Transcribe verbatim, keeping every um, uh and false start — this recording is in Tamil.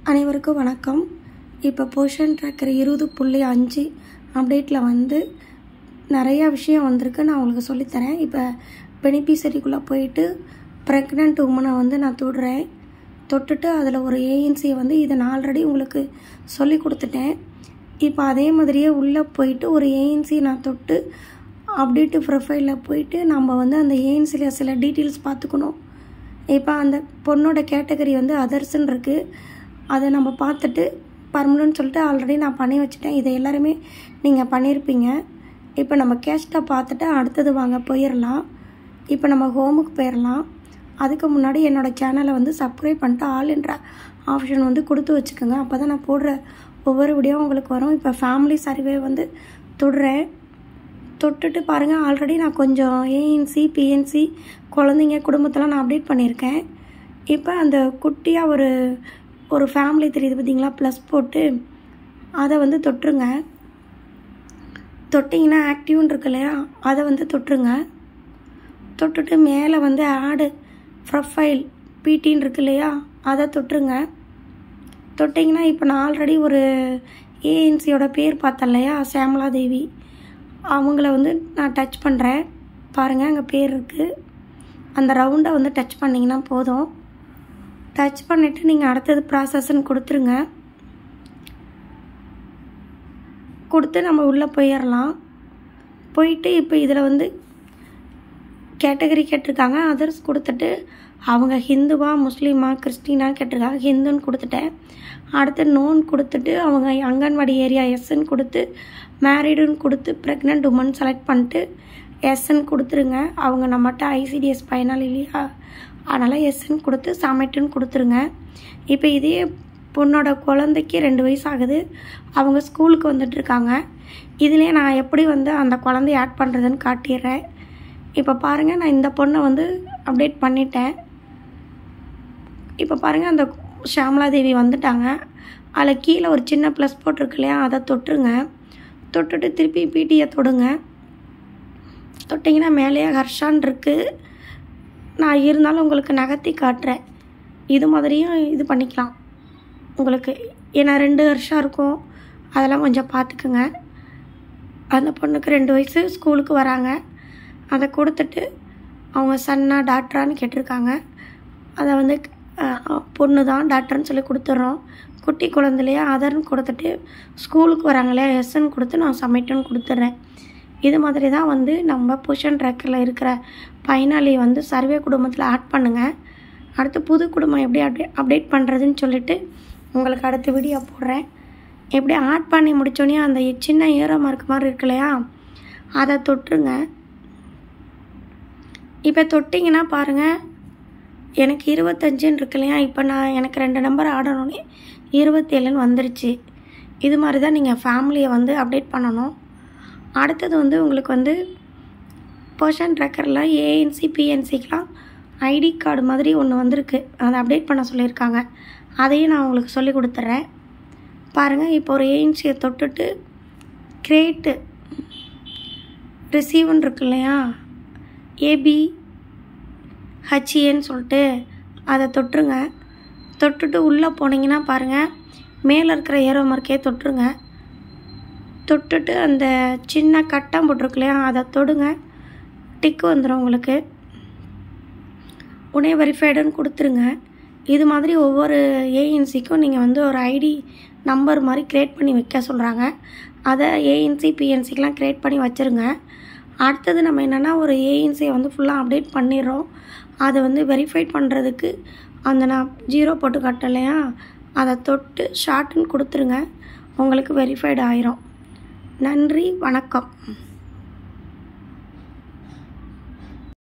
அனைவருக்கும் வணக்கம். இப்போ போஷன் ட்ராக்கர் இருபது புள்ளி அஞ்சு அப்டேட்டில் வந்து நிறையா விஷயம் வந்திருக்கு. நான் உங்களுக்கு சொல்லித்தரேன். இப்போ பெனிஃபிஷரிக்குள்ளே போயிட்டு ப்ரெக்னென்ட் உமனை வந்து நான் தொடுறேன். தொட்டுட்டு அதில் ஒரு ஏஎன்சியை வந்து இதை நான் ஆல்ரெடி உங்களுக்கு சொல்லி கொடுத்துட்டேன். இப்போ அதே மாதிரியே உள்ளே போயிட்டு ஒரு ஏஎன்சி நான் தொட்டு அப்டேட்டு ப்ரொஃபைலில் போயிட்டு நம்ம வந்து அந்த ஏஎன்சியில் சில டீட்டெயில்ஸ் பார்த்துக்கணும். இப்போ அந்த பொண்ணோட கேட்டகரி வந்து அதர்ஸ்ன்னு இருக்குது. அதை நம்ம பார்த்துட்டு பர்மனன்ட் சொல்லிட்டு ஆல்ரெடி நான் பண்ணி வச்சுட்டேன். இதை எல்லாருமே நீங்கள் பண்ணியிருப்பீங்க. இப்போ நம்ம கேஸ்ட்டை பார்த்துட்டு அடுத்தது வாங்க போயிடலாம். இப்போ நம்ம ஹோமுக்கு போயிடலாம். அதுக்கு முன்னாடி என்னோடய சேனலை வந்து சப்ஸ்கிரைப் பண்ணிட்டு ஆல் என்ற ஆப்ஷன் வந்து கொடுத்து வச்சுக்கோங்க. அப்போ தான் நான் போடுற ஒவ்வொரு வீடியோவும் உங்களுக்கு வரும். இப்போ ஃபேமிலி சர்வே வந்து தொடுறேன். தொட்டுட்டு பாருங்கள், ஆல்ரெடி நான் கொஞ்சம் ஏஎன்சி பிஎன்சி குழந்தைங்க குடும்பத்தெல்லாம் நான் அப்டேட் பண்ணியிருக்கேன். இப்போ அந்த குட்டியாக ஒரு ஒரு ஃபேமிலி தெரியுது பார்த்தீங்களா, ப்ளஸ் போட்டு அதை வந்து தொட்டுருங்க. தொட்டிங்கன்னா ஆக்டிவ்னு இருக்கு இல்லையா, அதை வந்து தொட்டுருங்க. தொட்டுட்டு மேலே வந்து ஆடு ப்ரொஃபைல் பிடின்னு இருக்கு இல்லையா, அதை தொட்டுருங்க. தொட்டிங்கன்னா இப்போ நான் ஆல்ரெடி ஒரு ஏஎன்சியோட பேர் பார்த்தேன் இல்லையா, சேமலா தேவி, அவங்கள வந்து நான் டச் பண்ணுறேன். பாருங்கள், அங்கே பேர் இருக்குது. அந்த ரவுண்டை வந்து டச் பண்ணிங்கன்னா போதும். டச் பண்ணிவிட்டு நீங்கள் அடுத்தது ப்ராசஸ்ன்னு கொடுத்துருங்க. கொடுத்து நம்ம உள்ளே போயிடலாம். போயிட்டு இப்போ இதில் வந்து கேட்டகரி கேட்டிருக்காங்க. அதர்ஸ் கொடுத்துட்டு அவங்க ஹிந்துவா முஸ்லீமா கிறிஸ்டினா கேட்டிருக்காங்க. ஹிந்துன்னு கொடுத்துட்டேன். அடுத்து நோன் கொடுத்துட்டு அவங்க அங்கன்வாடி ஏரியா எஸ்ன்னு கொடுத்து மேரீடுன்னு கொடுத்து ப்ரெக்னென்ட் உமன் செலக்ட் பண்ணிட்டு எஸ்ன்னு கொடுத்துருங்க. அவங்க நம்மகிட்ட ஐசிடிஎஸ் பயனால் இல்லையா, அதனால் எஸ்ன்னு கொடுத்து சமைட்டுன்னு கொடுத்துருங்க. இப்போ இதே பொண்ணோட குழந்தைக்கு ரெண்டு வயசு ஆகுது. அவங்க ஸ்கூலுக்கு வந்துட்டுருக்காங்க. இதுலேயே நான் எப்படி வந்து அந்த குழந்தைய ஆட் பண்ணுறதுன்னு காட்டிடுறேன். இப்போ பாருங்கள், நான் இந்த பொண்ணை வந்து அப்டேட் பண்ணிட்டேன். இப்போ பாருங்கள், அந்த ஷாமலா தேவி வந்துட்டாங்க. அதில் கீழே ஒரு சின்ன ப்ளஸ் போட்டிருக்கு இல்லையா, அதை தொட்டுருங்க. தொட்டுட்டு திருப்பி பிடியை தொடுங்க. தொட்டிங்கன்னா மேலேயே ஹர்ஷான் இருக்குது. நான் இருந்தாலும் உங்களுக்கு நகர்த்தி காட்டுறேன். இது மாதிரியும் இது பண்ணிக்கலாம் உங்களுக்கு. ஏன்னா ரெண்டு வருஷம் இருக்கும், அதெல்லாம் கொஞ்சம் பார்த்துக்குங்க. அந்த பொண்ணுக்கு ரெண்டு வயசு, ஸ்கூலுக்கு வராங்க. அதை கொடுத்துட்டு அவங்க சன்னா டாக்டரான்னு கேட்டிருக்காங்க. அதை வந்து பொண்ணு தான் டாக்டர்னு சொல்லி கொடுத்துட்றோம். குட்டி குழந்தைலையே அதர்ன்னு கொடுத்துட்டு ஸ்கூலுக்கு வராங்களே எஸ்ன்னு கொடுத்து நான் சமைட்டுன்னு கொடுத்துட்றேன். இது மாதிரி தான் வந்து நம்ம போஷன் ட்ராக்கரில் இருக்கிற பயனாளி வந்து சர்வே குடும்பத்தில் ஆட் பண்ணுங்கள். அடுத்து புது குடும்பம் எப்படி அப்டே அப்டேட் பண்ணுறதுன்னு சொல்லிவிட்டு உங்களுக்கு அடுத்த வீடியோ போடுறேன். எப்படி ஆட் பண்ணி முடித்தோடனே அந்த சின்ன ஈர மார்க் மாதிரி இருக்கு இல்லையா, அதை தொட்டுருங்க. இப்போ தொட்டிங்கன்னா பாருங்கள், எனக்கு இருபத்தஞ்சுன்னு இருக்கு இல்லையா, இப்போ நான் எனக்கு ரெண்டு நம்பர் ஆடணுன்னே இருபத்தேழுன்னு வந்துருச்சு. இது மாதிரி தான் நீங்கள் ஃபேமிலியை வந்து அப்டேட் பண்ணணும். அடுத்தது வந்து உங்களுக்கு வந்து போஷன் ட்ராக்கரில் ஏஎன்சி பிஎன்சிக்கெலாம் ஐடி கார்டு மாதிரி ஒன்று வந்திருக்கு. அதை அப்டேட் பண்ண சொல்லியிருக்காங்க. அதையும் நான் உங்களுக்கு சொல்லி கொடுத்துட்றேன். பாருங்கள், இப்போ ஒரு ஏஎன்சியை தொட்டுட்டு கிரியேட்டு ரிசீவ்னு இருக்கு இல்லையா, ஏபி ஹச்ஏன்னு சொல்லிட்டு அதை தொட்டுருங்க. தொட்டுட்டு உள்ளே போனீங்கன்னா பாருங்கள், மேலே இருக்கிற ஏரோ மார்க்கே தொட்டுருங்க. தொட்டுட்டு அந்த சின்ன கட்டம் போட்டிருக்கு இல்லையா, அதை தொடுங்க. டிக்கு வந்துடும் உங்களுக்கு. உடனே வெரிஃபைடுன்னு கொடுத்துருங்க. இது மாதிரி ஒவ்வொரு ஏஎன்சிக்கும் நீங்கள் வந்து ஒரு ஐடி நம்பர் மாதிரி க்ரியேட் பண்ணி வைக்க சொல்கிறாங்க. அதை ஏஎன்சி பிஎன்சிக்கெலாம் க்ரியேட் பண்ணி வச்சுருங்க. அடுத்தது நம்ம என்னென்னா ஒரு ஏஎன்சியை வந்து ஃபுல்லாக அப்டேட் பண்ணிடுறோம். அதை வந்து வெரிஃபைட் பண்ணுறதுக்கு அந்த நான் ஜீரோ போட்டு கட்டலையா, அதை தொட்டு ஷார்ட்டுன்னு கொடுத்துருங்க. உங்களுக்கு வெரிஃபைடு ஆயிரும். நன்றி, வணக்கம்.